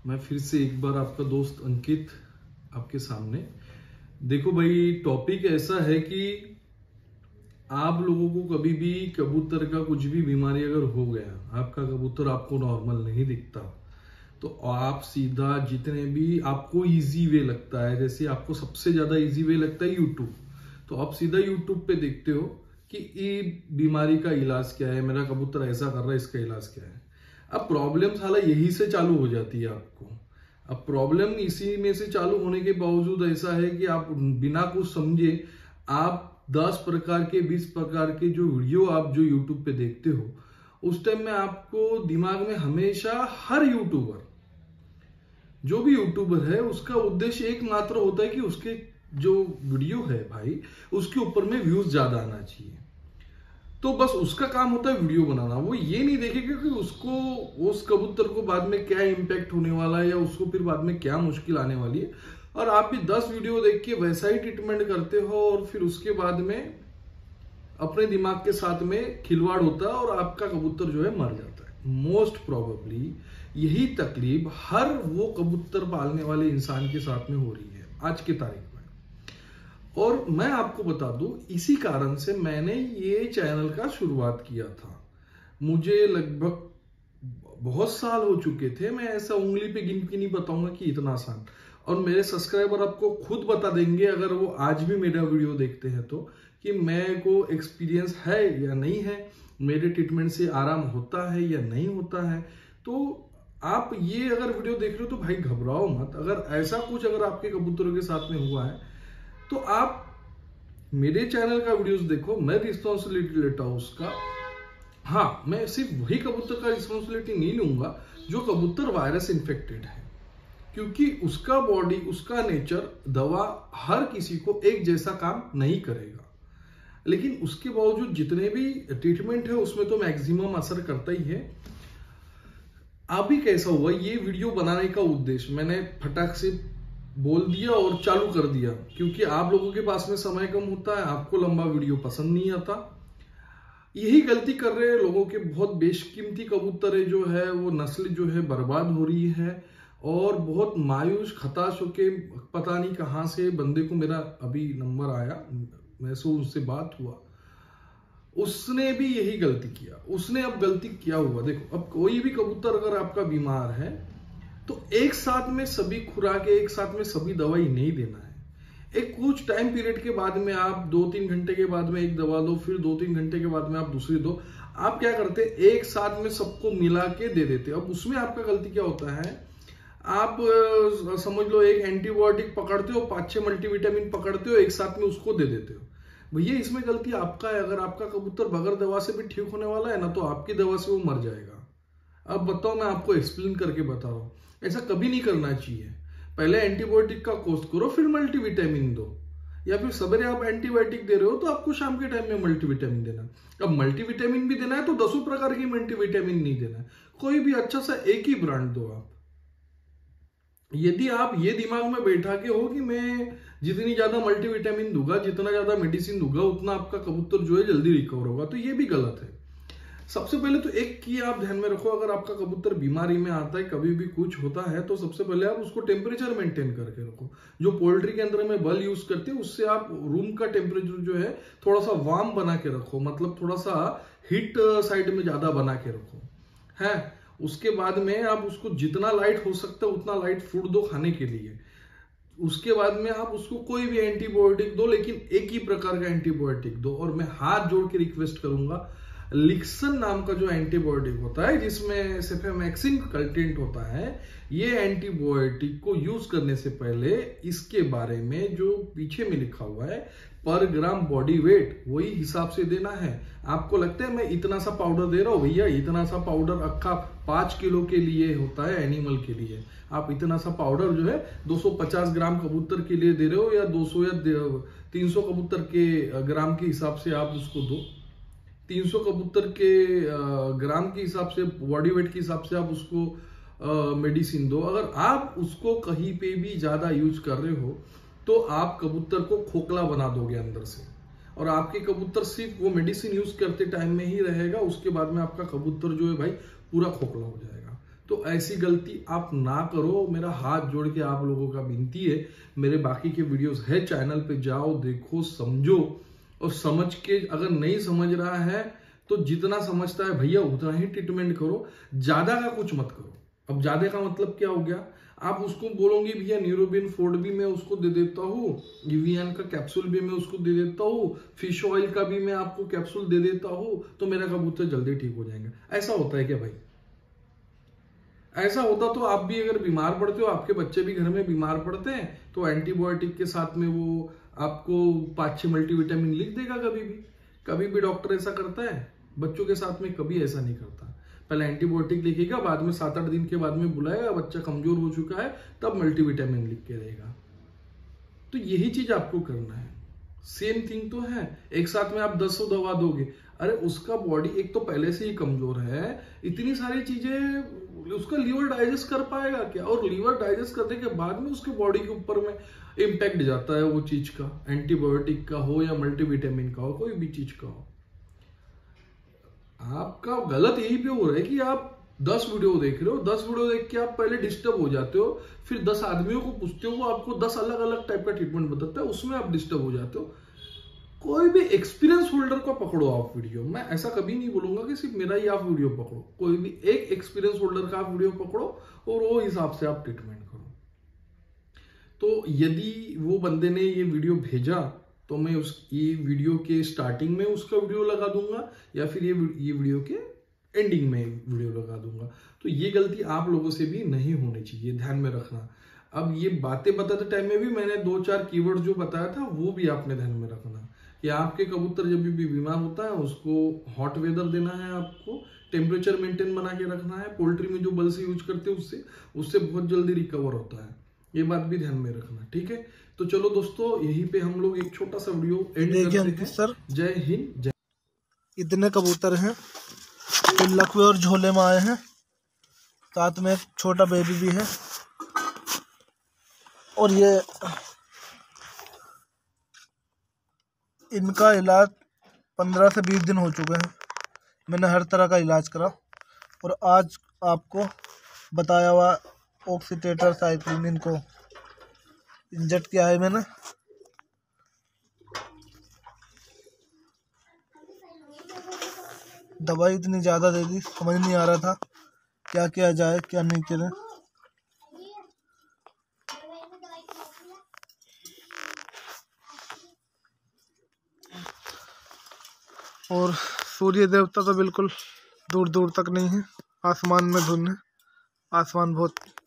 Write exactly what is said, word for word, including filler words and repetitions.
मैं फिर से एक बार आपका दोस्त अंकित आपके सामने। देखो भाई, टॉपिक ऐसा है कि आप लोगों को कभी भी कबूतर का कुछ भी बीमारी अगर हो गया, आपका कबूतर आपको नॉर्मल नहीं दिखता, तो आप सीधा जितने भी आपको इजी वे लगता है, जैसे आपको सबसे ज्यादा इजी वे लगता है यूट्यूब, तो आप सीधा यूट्यूब पे देखते हो कि ये बीमारी का इलाज क्या है, मेरा कबूतर ऐसा कर रहा है, इसका इलाज क्या है। अब प्रॉब्लम साला यही से चालू हो जाती है आपको। अब प्रॉब्लम इसी में से चालू होने के बावजूद ऐसा है कि आप बिना कुछ समझे आप दस प्रकार के बीस प्रकार के जो वीडियो आप जो यूट्यूब पे देखते हो, उस टाइम में आपको दिमाग में हमेशा हर यूट्यूबर, जो भी यूट्यूबर है, उसका उद्देश्य एकमात्र होता है कि उसके जो वीडियो है भाई, उसके ऊपर में व्यूज ज्यादा आना चाहिए। तो बस उसका काम होता है वीडियो बनाना। वो ये नहीं देखेगा कि उसको, उस कबूतर को बाद में क्या इम्पैक्ट होने वाला है या उसको फिर बाद में क्या मुश्किल आने वाली है। और आप भी दस वीडियो देख के वैसा ही ट्रीटमेंट करते हो और फिर उसके बाद में अपने दिमाग के साथ में खिलवाड़ होता है और आपका कबूतर जो है मर जाता है। मोस्ट प्रोबेबली यही तकलीफ हर वो कबूतर पालने वाले इंसान के साथ में हो रही है आज की तारीख में। और मैं आपको बता दूं, इसी कारण से मैंने ये चैनल का शुरुआत किया था। मुझे लगभग बहुत साल हो चुके थे, मैं ऐसा उंगली पे गिन के नहीं बताऊंगा कि इतना आसान। और मेरे सब्सक्राइबर आपको खुद बता देंगे, अगर वो आज भी मेरा वीडियो देखते हैं तो, कि मेरे को एक्सपीरियंस है या नहीं है, मेरे ट्रीटमेंट से आराम होता है या नहीं होता है। तो आप ये अगर वीडियो देख रहे हो तो भाई घबराओ मत। अगर ऐसा कुछ अगर आपके कबूतरों के साथ में हुआ है तो आप मेरे चैनल का वीडियोस देखो, मैं रिस्पॉन्सिबिलिटी लेता हूं उसका। हाँ, मैं सिर्फ वही कबूतर का रिस्पॉन्सिबिलिटी नहीं लूंगा जो कबूतर वायरस इन्फेक्टेड है, क्योंकि उसका बॉडी, उसका नेचर, दवा हर किसी को एक जैसा काम नहीं करेगा। लेकिन उसके बावजूद जितने भी ट्रीटमेंट है उसमें तो मैक्सिमम असर करता ही है। अभी कैसा हुआ, ये वीडियो बनाने का उद्देश्य मैंने फटाक से बोल दिया और चालू कर दिया, क्योंकि आप लोगों के पास में समय कम होता है, आपको लंबा वीडियो पसंद नहीं आता। यही गलती कर रहे हैं लोगों के। बहुत बेशकीमती कबूतर जो है वो नस्ल जो है बर्बाद हो रही है और बहुत मायूस खताश होके, पता नहीं कहां से बंदे को मेरा अभी नंबर आया, मैं सो उससे बात हुआ, उसने भी यही गलती किया। उसने अब गलती क्या हुआ, देखो, अब कोई भी कबूतर अगर आपका बीमार है तो एक साथ में सभी खुराक, एक साथ में सभी दवाई नहीं देना है। एक कुछ टाइम पीरियड के बाद में आप दो तीन घंटे के बाद में एक दवा दो, फिर दो तीन घंटे के बाद में आप दूसरी दो। आप क्या करते हैं, एक साथ में सबको मिला के दे देते। अब उसमें आपका गलती क्या होता है, आप समझ लो एक एंटीबायोटिक पकड़ते हो, पांच छह मल्टीविटामिन पकड़ते हो, एक साथ में उसको दे देते हो। भैया इसमें गलती आपका है। अगर आपका कबूतर बगैर दवा से भी ठीक होने वाला है ना, तो आपकी दवा से वो मर जाएगा। अब बताओ, मैं आपको एक्सप्लेन करके बता रहा हूं, ऐसा कभी नहीं करना चाहिए। पहले एंटीबायोटिक का कोर्स करो, फिर मल्टीविटामिन दो, या फिर सवेरे आप एंटीबायोटिक दे रहे हो तो आपको शाम के टाइम में मल्टीविटामिन देना। अब मल्टीविटामिन भी देना है तो दसों प्रकार की मल्टीविटामिन नहीं देना है, कोई भी अच्छा सा एक ही ब्रांड दो आप। यदि आप ये दिमाग में बैठा के हो कि मैं जितनी ज्यादा मल्टीविटामिन दूंगा, जितना ज्यादा मेडिसिन दूंगा, उतना आपका कबूतर जो है जल्दी रिकवर होगा, तो ये भी गलत है। सबसे पहले तो एक की आप ध्यान में रखो, अगर आपका कबूतर बीमारी में आता है, कभी भी कुछ होता है, तो सबसे पहले आप उसको टेम्परेचर मेंटेन करके रखो। जो पोल्ट्री के अंदर में बल यूज करते हैं, उससे आप रूम का टेम्परेचर जो है थोड़ा सा वार्म बना के रखो, मतलब थोड़ा सा हीट साइड में ज्यादा बना के रखो है। उसके बाद में आप उसको जितना लाइट हो सकता है उतना लाइट फूड दो खाने के लिए। उसके बाद में आप उसको कोई भी एंटीबायोटिक दो, लेकिन एक ही प्रकार का एंटीबायोटिक दो। और मैं हाथ जोड़ के रिक्वेस्ट करूंगा, लिक्सन नाम का जो एंटीबायोटिक होता है, जिसमें सेफेमैक्सिन कंटेंट होता है, ये एंटीबायोटिक को यूज करने से पहले इसके बारे में जो पीछे में लिखा हुआ है, पर ग्राम बॉडी वेट, वही हिसाब से देना है। आपको लगता है मैं इतना सा पाउडर दे रहा हूं, भैया इतना सा पाउडर अक्खा पांच किलो के लिए होता है, एनिमल के लिए। आप इतना सा पाउडर जो है दो सौ पचास ग्राम कबूतर के लिए दे रहे हो, या दो सौ या तीन सौ कबूतर के ग्राम के हिसाब से आप उसको दो। तीन सौ कबूतर के ग्राम के हिसाब से, बॉडी वेट के हिसाब से आप उसको मेडिसिन दो। अगर आप उसको कहीं पे भी ज्यादा यूज कर रहे हो तो आप कबूतर को खोखला बना दोगे अंदर से, और आपके कबूतर सिर्फ वो मेडिसिन यूज करते टाइम में ही रहेगा, उसके बाद में आपका कबूतर जो है भाई पूरा खोखला हो जाएगा। तो ऐसी गलती आप ना करो, मेरा हाथ जोड़ के आप लोगों का विनती है। मेरे बाकी के वीडियोस है चैनल पे, जाओ देखो समझो, और समझ के अगर नहीं समझ रहा है तो जितना समझता है भैया उतना ही ट्रीटमेंट करो, ज्यादा का कुछ मत करो। अब ज्यादा का मतलब क्या हो गया, आप उसको बोलोगे भैया न्यूरोबिन फोर्ड भी मैं उसको दे देता हूँ, ईवीएन का कैप्सूल भी मैं उसको दे देता हूँ, फिश ऑयल का भी मैं आपको कैप्सूल दे देता हूँ, तो मेरा कबूतर जल्दी ठीक हो जाएगा। ऐसा होता है क्या भाई? ऐसा होता तो आप भी अगर बीमार पड़ते हो, आपके बच्चे भी घर में बीमार पड़ते हैं, तो एंटीबायोटिक के साथ में वो आपको पांच छह मल्टीविटामिन लिख देगा। कभी भी कभी भी डॉक्टर ऐसा करता है? बच्चों के साथ में कभी ऐसा नहीं करता। पहले एंटीबायोटिक लिखेगा, बाद में सात आठ दिन के बाद में बुलाएगा, बच्चा कमजोर हो चुका है, तब मल्टीविटामिन लिख के देगा। तो यही चीज आपको करना है। सेम थिंग तो है, एक साथ में आप दस सौ दवा दोगे, अरे उसका बॉडी एक तो पहले से ही कमजोर है, इतनी सारी चीजें उसका लीवर डाइजेस्ट कर पाएगा क्या? और लीवर डाइजेस्ट करने के बाद में उसके बॉडी के ऊपर में इम्पैक्ट जाता है वो चीज का, एंटीबायोटिक का हो या मल्टीविटामिन का हो, कोई भी चीज का हो। आपका गलत यही पे हो रहा है कि आप दस वीडियो देख रहे हो, दस वीडियो देख के आप पहले डिस्टर्ब हो जाते हो, फिर दस आदमियों को पूछते हो, वो आपको दस अलग अलग टाइप का ट्रीटमेंट बताता है, उसमें आप डिस्टर्ब हो जाते हो। कोई भी एक्सपीरियंस होल्डर को पकड़ो आप वीडियो, मैं ऐसा कभी नहीं बोलूंगा कि सिर्फ मेरा ही आप वीडियो पकड़ो, कोई भी एक एक्सपीरियंस होल्डर का आप वीडियो पकड़ो और वो हिसाब से आप ट्रीटमेंट करो। तो यदि वो बंदे ने ये वीडियो भेजा तो मैं उस ये वीडियो के स्टार्टिंग में उसका वीडियो लगा दूंगा, या फिर ये ये वीडियो के एंडिंग में वीडियो लगा दूंगा। तो ये गलती आप लोगों से भी नहीं होनी चाहिए, ध्यान में रखना। अब ये बातें बताते टाइम में भी मैंने दो चार कीवर्ड जो बताया था वो भी आपने ध्यान में रखना कि आपके कबूतर जब भी बीमार होता है उसको हॉट वेदर देना है, आपको टेम्परेचर मेंटेन बना के रखना है। पोल्ट्री में जो बल्स यूज करते हैं उससे उससे बहुत जल्दी रिकवर होता है, ये बात भी ध्यान में रखना, ठीक है। तो चलो दोस्तों, यहीं पे हम लोग एक छोटा सा वीडियो एंड करते हैं। सर जय हिंद, जय। इतने कबूतर हैं, लकवे और झोले में आए हैं, साथ में एक छोटा बेबी भी है, और ये इनका इलाज पंद्रह से बीस दिन हो चुके हैं। मैंने हर तरह का इलाज करा और आज आपको बताया हुआ ऑक्सीटेटर साइक्लिन इनको इंजेक्ट किया है मैंने। दवाई इतनी ज़्यादा दे दी, समझ नहीं आ रहा था क्या किया जाए क्या नहीं करें। और सूर्य देवता तो बिल्कुल दूर दूर तक नहीं है, आसमान में धुंध है, आसमान बहुत